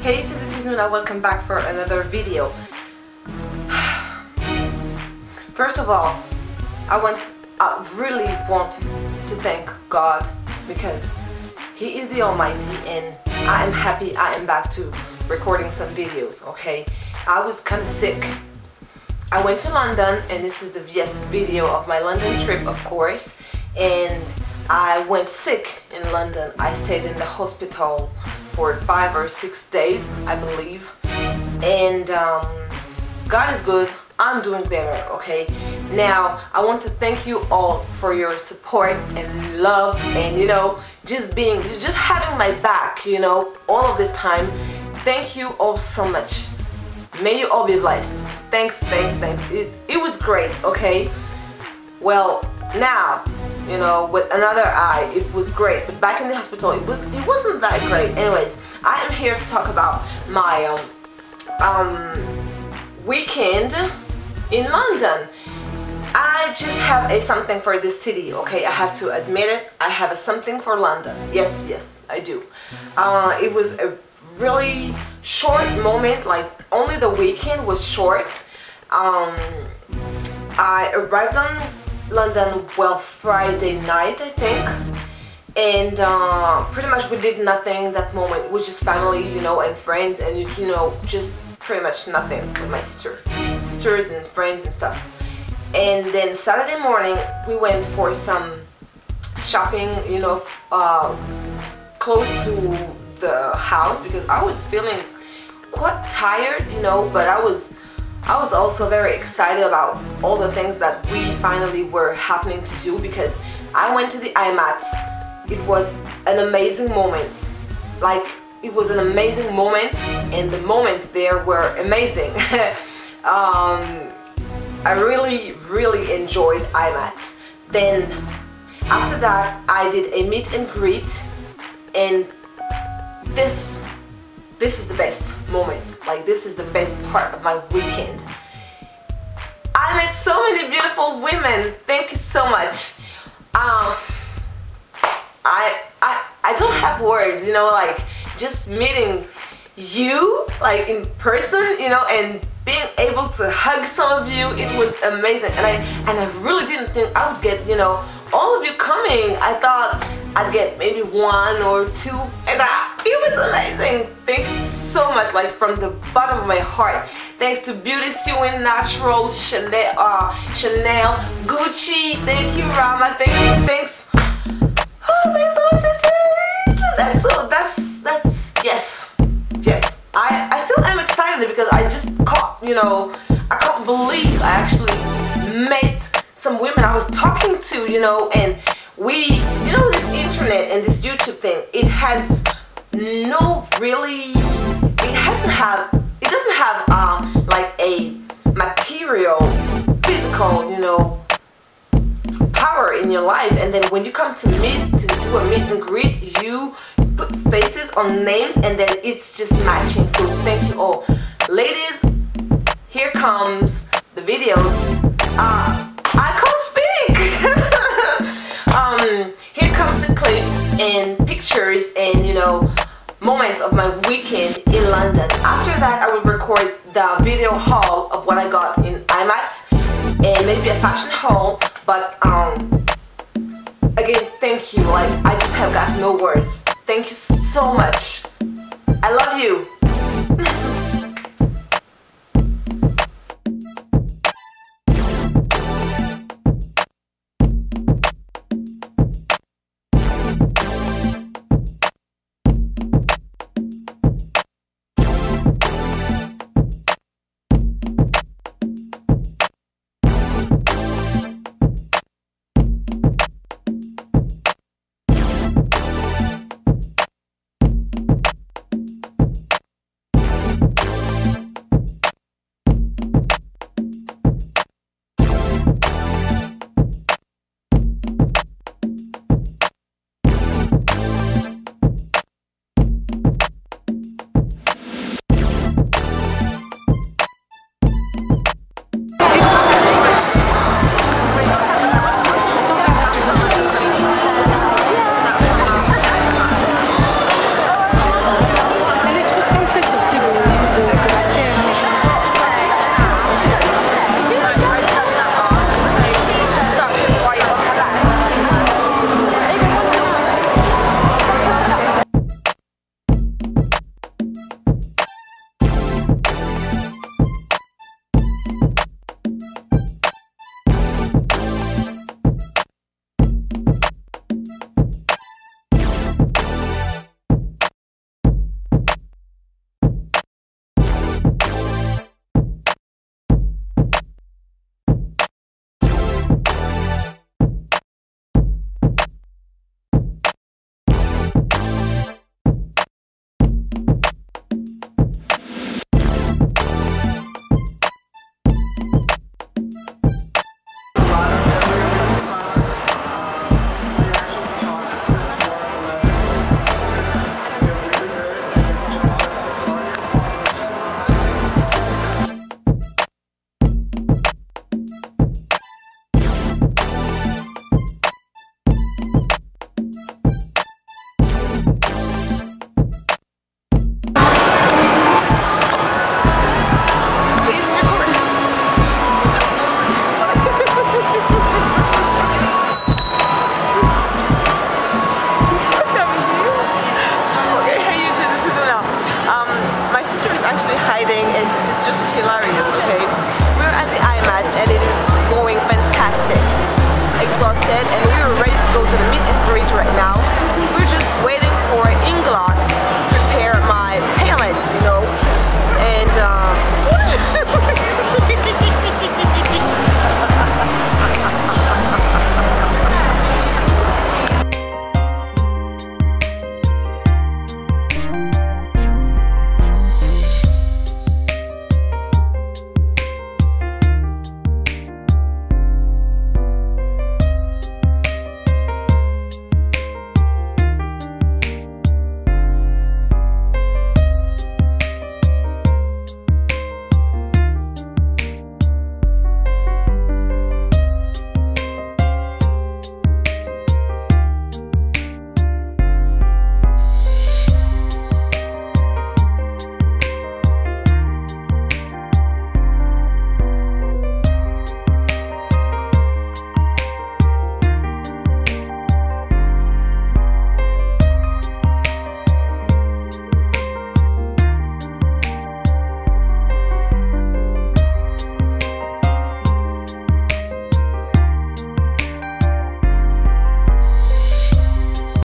Hey YouTube, this is Nuna. Welcome back for another video. First of all, I really want to thank God because He is the Almighty, and I am happy I am back to recording some videos. Okay, I was kind of sick. I went to London, and this is the video of my London trip, of course, and I went sick in London. I stayed in the hospital for 5 or 6 days, I believe, and God is good. I'm doing better. Okay, now I want to thank you all for your support and love, and just having my back, all of this time. Thank you all so much. May you all be blessed. Thanks. It was great. Okay, well, now with another eye, it was great, but back in the hospital it wasn't that great. Anyways, I am here to talk about my weekend in London. I just have a something for this city. Okay, I have to admit it. I have a something for London. Yes, I do. It was a really short moment, like only the weekend was short. I arrived on London, well, Friday night, I think, and pretty much we did nothing that moment. It was just family, and friends, and just pretty much nothing with my sisters and friends and stuff. And then Saturday morning we went for some shopping, close to the house, because I was feeling quite tired, but I was also very excited about all the things that we finally were happening to do, because I went to the IMATS. It was an amazing moment. Like, it was an amazing moment, and the moments there were amazing. I really enjoyed IMATS. Then after that I did a meet and greet, and this is the best moment. Like, this is the best part of my weekend. I met so many beautiful women. Thank you so much. I don't have words, like just meeting you, like in person, and being able to hug some of you. It was amazing, and I really didn't think I would get all of you coming. I thought I'd get maybe 1 or 2, and it was amazing. Thanks so much, like from the bottom of my heart. Thanks to Beauty Sewing, Natural, Chanel, Gucci. Thank you, Rama. Thanks. Oh, thanks to my sisters. Yes. I still am excited because I just I can't believe I actually met some women I was talking to, and we, this internet and this YouTube thing, it doesn't have like a material, physical, power in your life. And then when you come to do a meet and greet, you put faces on names, and then it's just matching. So thank you all. Ladies, here comes the videos. I can't speak. Here comes the clips and pictures and moments of my weekend in London. After that I will record the video haul of what I got in IMATS and maybe a fashion haul. But again, thank you. Like, I just have got no words. Thank you so much. I love you. and we were ready to go to the meet